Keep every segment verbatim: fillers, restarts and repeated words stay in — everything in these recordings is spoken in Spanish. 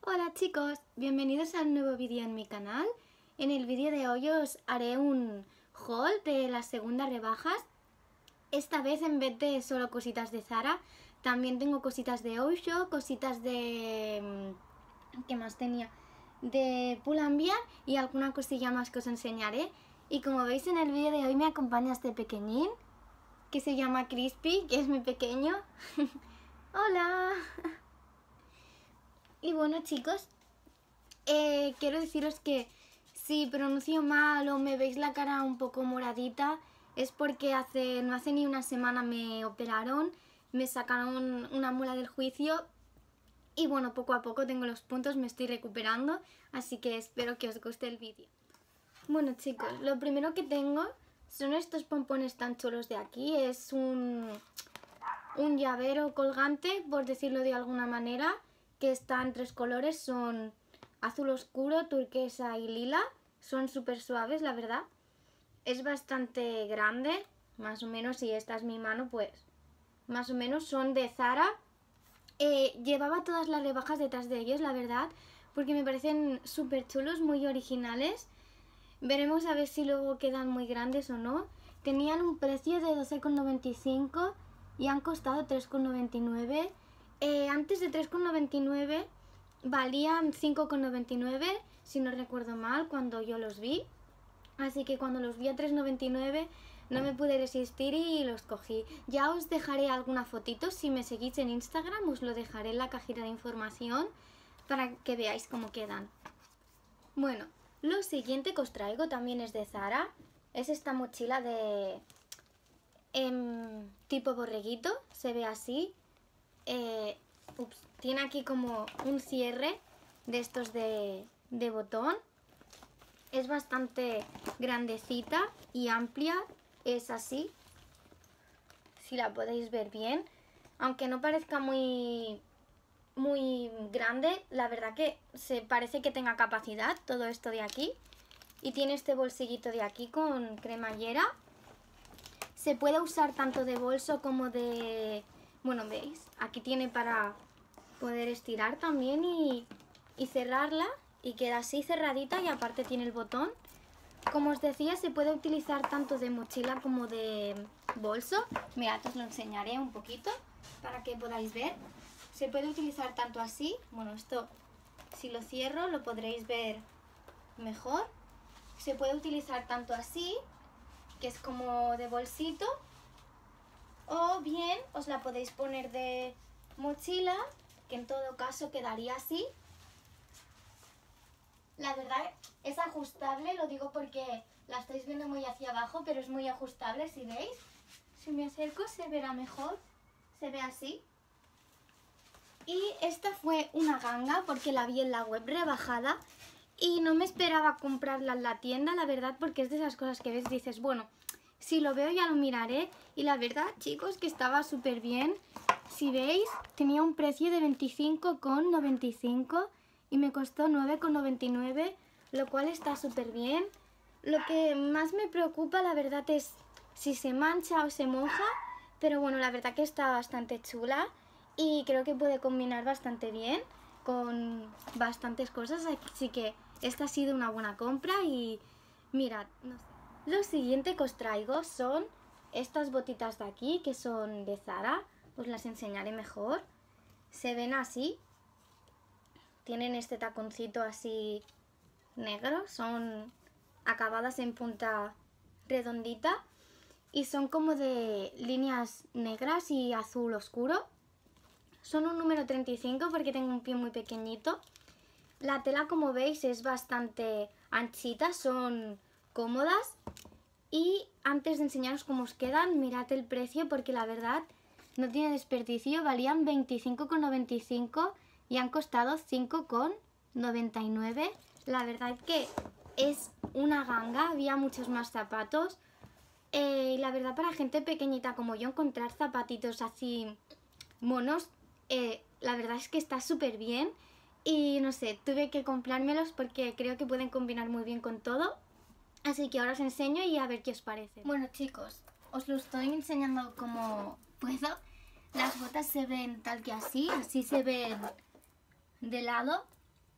Hola chicos, bienvenidos a un nuevo vídeo en mi canal. En el vídeo de hoy os haré un haul de las segundas rebajas. Esta vez en vez de solo cositas de Zara, también tengo cositas de Osho, cositas de... ¿qué más tenía? De Pull&Bear y alguna cosilla más que os enseñaré. Y como veis en el vídeo de hoy me acompaña este pequeñín, que se llama Crispy, que es mi pequeño. ¡Hola! Y bueno chicos, eh, quiero deciros que si pronuncio mal o me veis la cara un poco moradita, es porque hace no hace ni una semana me operaron, me sacaron una muela del juicio y bueno, poco a poco tengo los puntos, me estoy recuperando, así que espero que os guste el vídeo. Bueno chicos, lo primero que tengo son estos pompones tan chulos de aquí, es un, un llavero colgante, por decirlo de alguna manera, que está en tres colores, son azul oscuro, turquesa y lila, son súper suaves la verdad, es bastante grande, más o menos, si esta es mi mano pues más o menos, son de Zara, eh, llevaba todas las rebajas detrás de ellos la verdad, porque me parecen súper chulos, muy originales, veremos a ver si luego quedan muy grandes o no. Tenían un precio de doce con noventa y cinco y han costado tres con noventa y nueve. Eh, antes de tres con noventa y nueve valían cinco con noventa y nueve, si no recuerdo mal, cuando yo los vi. Así que cuando los vi a tres con noventa y nueve no me pude resistir y los cogí. Ya os dejaré alguna fotito, si me seguís en Instagram os lo dejaré en la cajita de información para que veáis cómo quedan. Bueno, lo siguiente que os traigo también es de Zara. Es esta mochila de eh, tipo borreguito, se ve así. Eh, ups, tiene aquí como un cierre de estos de, de botón, es bastante grandecita y amplia, es así, si la podéis ver bien, aunque no parezca muy, muy grande, la verdad que se parece que tenga capacidad todo esto de aquí, y tiene este bolsillito de aquí con cremallera, se puede usar tanto de bolso como de... Bueno, veis, aquí tiene para poder estirar también y, y cerrarla y queda así cerradita y aparte tiene el botón. Como os decía, se puede utilizar tanto de mochila como de bolso. Mirad, os lo enseñaré un poquito para que podáis ver. Se puede utilizar tanto así, bueno, esto si lo cierro lo podréis ver mejor. Se puede utilizar tanto así, que es como de bolsito, o bien os la podéis poner de mochila, que en todo caso quedaría así. La verdad es ajustable, lo digo porque la estáis viendo muy hacia abajo, pero es muy ajustable, si veis. Si me acerco se verá mejor, se ve así. Y esta fue una ganga porque la vi en la web rebajada y no me esperaba comprarla en la tienda, la verdad, porque es de esas cosas que ves y dices, bueno, si lo veo ya lo miraré, y la verdad chicos que estaba súper bien. Si veis tenía un precio de veinticinco con noventa y cinco y me costó nueve con noventa y nueve, lo cual está súper bien. Lo que más me preocupa la verdad es si se mancha o se moja, pero bueno, la verdad que está bastante chula y creo que puede combinar bastante bien con bastantes cosas, así que esta ha sido una buena compra. Y mirad, no sé. Lo siguiente que os traigo son estas botitas de aquí, que son de Zara, os las enseñaré mejor. Se ven así, tienen este taconcito así negro, son acabadas en punta redondita y son como de líneas negras y azul oscuro. Son un número treinta y cinco porque tengo un pie muy pequeñito. La tela, como veis, es bastante anchita, son cómodas. Y antes de enseñaros cómo os quedan, mirad el precio porque la verdad no tiene desperdicio. Valían veinticinco con noventa y cinco y han costado cinco con noventa y nueve. La verdad que es una ganga, había muchos más zapatos. Eh, y la verdad, para gente pequeñita como yo, encontrar zapatitos así monos, eh, la verdad es que está súper bien. Y no sé, tuve que comprármelos porque creo que pueden combinar muy bien con todo. Así que ahora os enseño y a ver qué os parece. Bueno chicos, os lo estoy enseñando como puedo. Las botas se ven tal que así, así se ven de lado.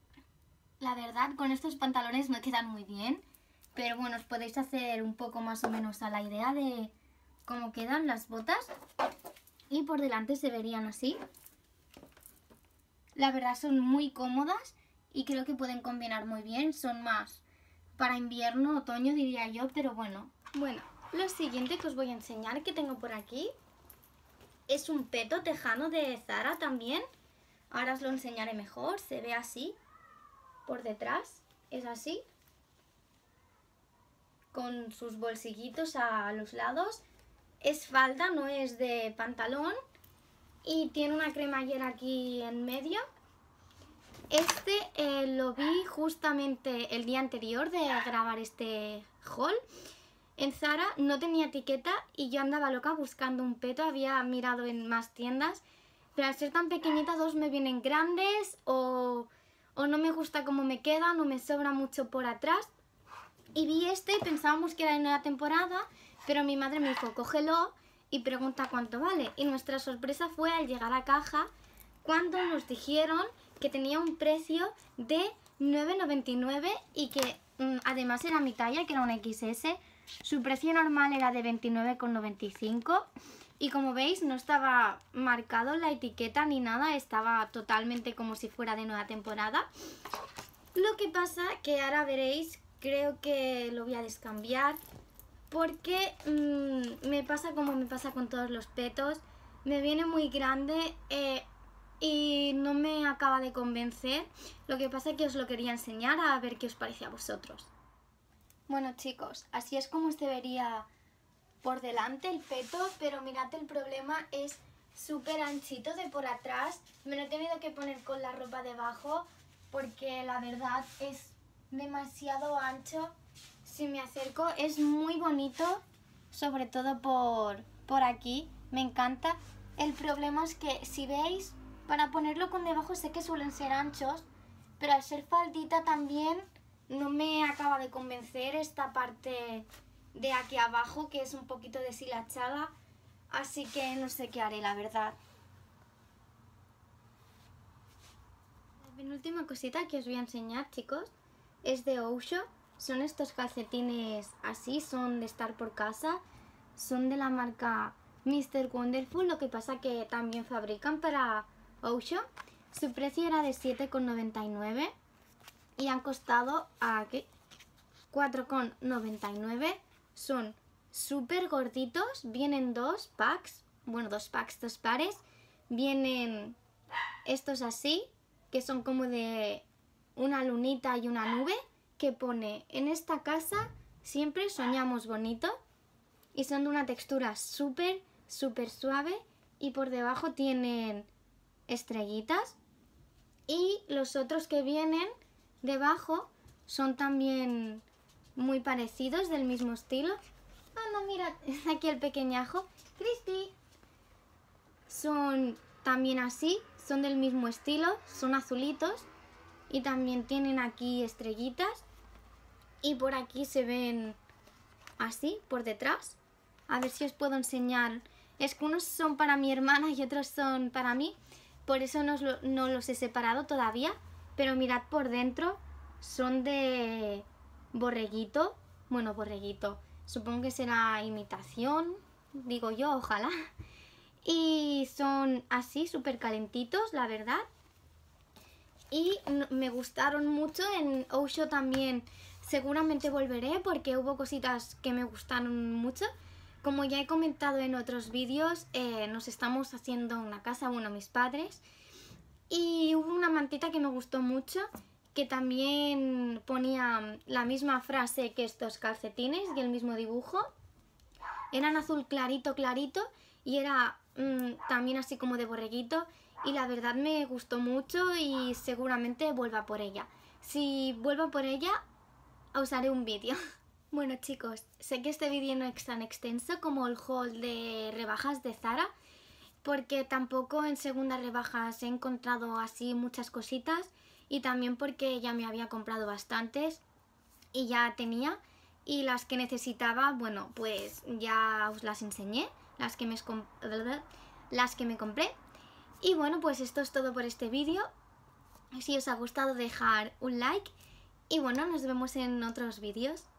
La verdad, con estos pantalones no quedan muy bien, pero bueno, os podéis hacer un poco más o menos a la idea de cómo quedan las botas. Y por delante se verían así. La verdad son muy cómodas y creo que pueden combinar muy bien. Son más para invierno, otoño diría yo, pero bueno. Bueno, lo siguiente que os voy a enseñar que tengo por aquí es un peto tejano de Zara también. Ahora os lo enseñaré mejor. Se ve así por detrás. Es así. Con sus bolsillitos a los lados. Es falda, no es de pantalón. Y tiene una cremallera aquí en medio. Este eh, lo vi justamente el día anterior de grabar este haul. En Zara no tenía etiqueta y yo andaba loca buscando un peto. Había mirado en más tiendas, pero al ser tan pequeñita dos me vienen grandes o, o no me gusta cómo me quedan o me sobra mucho por atrás. Y vi este y pensábamos que era de nueva temporada, pero mi madre me dijo, cógelo y pregunta cuánto vale. Y nuestra sorpresa fue al llegar a caja cuando nos dijeron que tenía un precio de nueve noventa y nueve y que mmm, además era mi talla, que era una equis ese. Su precio normal era de veintinueve con noventa y cinco y como veis no estaba marcado la etiqueta ni nada, estaba totalmente como si fuera de nueva temporada. Lo que pasa que ahora veréis, creo que lo voy a descambiar porque mmm, me pasa como me pasa con todos los petos, me viene muy grande eh, y no me acaba de convencer. Lo que pasa es que os lo quería enseñar a ver qué os parece a vosotros. Bueno chicos, así es como se vería por delante el peto, pero mirad, el problema es súper anchito de por atrás. Me lo he tenido que poner con la ropa debajo porque la verdad es demasiado ancho. Si me acerco es muy bonito, sobre todo por, por aquí, me encanta. El problema es que si veis, para ponerlo con debajo sé que suelen ser anchos, pero al ser faldita también no me acaba de convencer esta parte de aquí abajo, que es un poquito deshilachada, así que no sé qué haré, la verdad. La penúltima cosita que os voy a enseñar, chicos, es de Osho. Son estos calcetines así, son de estar por casa, son de la marca mister Wonderful, lo que pasa que también fabrican para Osho. Su precio era de siete con noventa y nueve y han costado aquí cuatro con noventa y nueve. Son súper gorditos, vienen dos packs, bueno, dos packs, dos pares. Vienen estos así, que son como de una lunita y una nube, que pone, en esta casa siempre soñamos bonito, y son de una textura súper, súper suave, y por debajo tienen estrellitas. Y los otros que vienen debajo son también muy parecidos, del mismo estilo. Anda, mira, está aquí el pequeñajo, Crispy. Son también así, son del mismo estilo, son azulitos y también tienen aquí estrellitas. Y por aquí se ven así, por detrás. A ver si os puedo enseñar. Es que unos son para mi hermana y otros son para mí. Por eso no, lo, no los he separado todavía. Pero mirad por dentro. Son de borreguito. Bueno, borreguito. Supongo que será imitación. Digo yo, ojalá. Y son así, súper calentitos, la verdad. Y me gustaron mucho. En Osho también seguramente volveré porque hubo cositas que me gustaron mucho. Como ya he comentado en otros vídeos, eh, nos estamos haciendo una casa, bueno, mis padres. Y hubo una mantita que me gustó mucho, que también ponía la misma frase que estos calcetines y el mismo dibujo. Eran azul clarito, clarito y era mmm, también así como de borreguito. Y la verdad me gustó mucho y seguramente vuelva por ella. Si vuelvo por ella, os haré un vídeo. Bueno chicos, sé que este vídeo no es tan extenso como el haul de rebajas de Zara, porque tampoco en segundas rebajas he encontrado así muchas cositas y también porque ya me había comprado bastantes y ya tenía, y las que necesitaba, bueno, pues ya os las enseñé, las que me, las que me compré. Y bueno, pues esto es todo por este vídeo. Si os ha gustado, dejar un like y bueno, nos vemos en otros vídeos.